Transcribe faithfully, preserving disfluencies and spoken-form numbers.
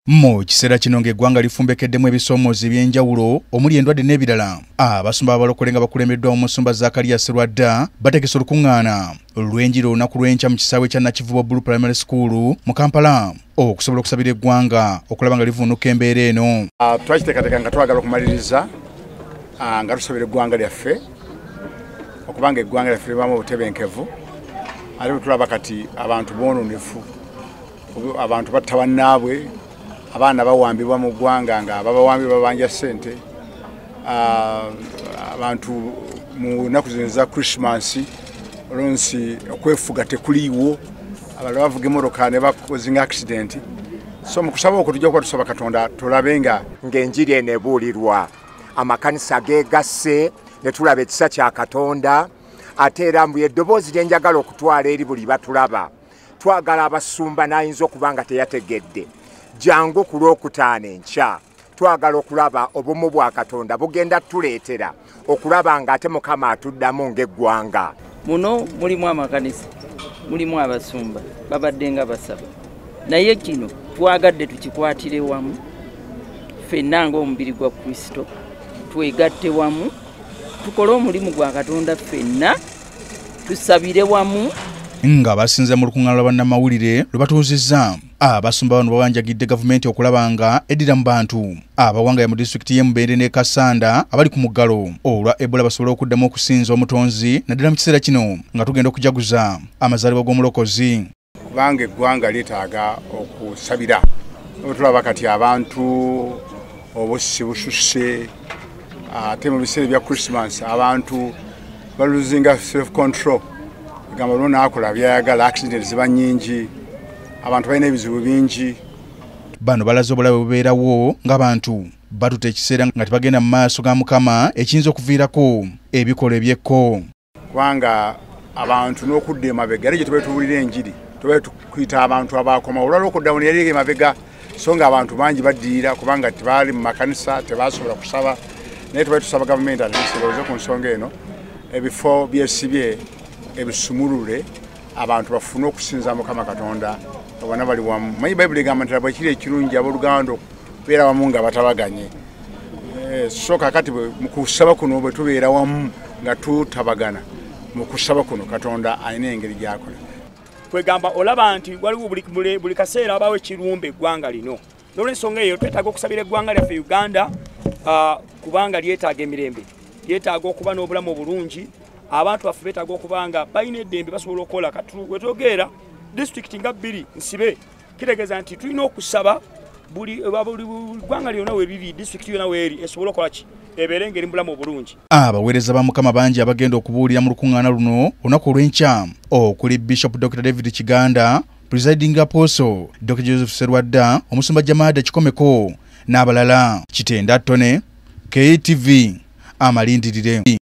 Mo kiseera kino ng'eggwanga lifumbekeddemu ebisomoozi eby'enjawulo omuli endwadde n'ebirala. Abasumba abalokole nga bakulembeddwa Omusumba Zakariya Sserwadda bategese olukungaana olw'enjiri olunaku lw'enkya mu kisaawe kya Nakivubo Blue Primary School mu Kampala okusobola okusabira eggwanga okulaba nga livvuunuka embeera eno. Uh, twakiteekateeka nga twagala okumaliriza uh, nga tusabira eggwanga lyaffe okubanga eggwanga lyaffe libamu obutebenkevu ate bwe tulaba kati abantu boononefu, abantu batta bannaabwe, abaana bawambibwa mu ggwanga nga babawambye babanja ssente, abantu mu nnaku zino za Christmas olunsi okwefuga tekuliiwo, abalala bavuga emmotoka ne bakozinga accident. So mu kusaba okwo tujja kuba tusaba Katonda tulabe nga ng'enjiri eno ebuulirwa, amakanisa geegasse ne tulaba ekisa kya Katonda, ate era mbu eddoboozi lye njagala okutwala eri buli batulaba. Twagala Abasumba n'ayinza okuba nga teyategedde, jangu ku Lwokutaano enkya twagala okulaba obumu bwa Katonda bugenda tuleetera okulaba nga ate Mukama atuddamu ng'eggwanga. Muno mulimu amakanisa, mulimu Abasumba babadde nga basaba, naye kino twagadde tukikwatire wamu ffenna ng'omubiri gwa Kristo, twegatte wamu tukole omulimu gwa Katonda ffenna tusabire wamu. Nga basinze mu lukungaana lwa bannamawulire lwe batuuzizza Abasumba bano bawanjagidde gavumenti okulaba nga eddira mu bantu abawangaya mu disitulikiti y'e Mubende ne Kasanda abali ku muggalo olwa Ebola basobole okuddamu okusinza omutonzi naddala mu kiseera kino nga tugenda okujaguza amazaalibwa g'omulokozi. Kubanga eggwanga lyetaaga okusabira. Tulaba kati abantu obusisi bususse, ate mu biseera bya Christmas abantu baluzinga self control. Gamba lona akola byayagala, accident ziba nnyingi, abantu balina ebizibu bingi. Bano balaze obulabe bubeerawo ng'abantu batuta ekiseera nga tebagenda mu maaso ga Mukama ekiyinza okuviirako ebikola ebyekko. Kubanga abantu n'okudda emabega era gye tubaire tuwulira enjiri tubaire tukuyita abantu abaakoma olwala okuddamu ne yali emabega, so nga abantu bangi baddirira kubanga tebaali mu makanisa tebasobola kusaba. Naye tubaire tusaba gavumenti ateebereze ku nsonga eno ebifo byesibye ebisumulule abantu bafune okusinza Mukama Katonda abana bali wamu. Manyi Bayibuli egamba nti laba ekiri ekirungi abooluganda okubeera wamu nga batabaganye. Eh, so kakati mu kusaba kuno bwe tubeera wamu nga tutabagana mu kusaba kuno Katonda alina engeri gy'akola. Kwegamba olaba nti waliwo buli, buli kaseera abawo ekirumbe eggwanga lino. N'olw'ensonga eyo twetaaga okusabira eggwanga lyaffe Uganda uh, kubanga lyetaaga emirembe, lyetaaga okuba n'obulamu obulungi. Abantu baffe betaaga okubanga balina eddembe basobola okukola. Wetwogera disitulikiti nga bbiri nsibe kitegeeza nti tulina okusaba buli ggwanga lyonna weriri, disitulikiti yonna weeri esobola okukola ki ebeere ngeri mubulamu obulungi. Abaweereza ba Mukama bangi abagenda okubuulira mu lukungaana luno olunaku olw'enkya okuli Bishop Doctor David Kiganda, Presiding Apostle Doctor Joseph Sserwadda, Omusumba Jamada Kikomeko n'abalala. Kitenda Ttone, K T V amalindirire.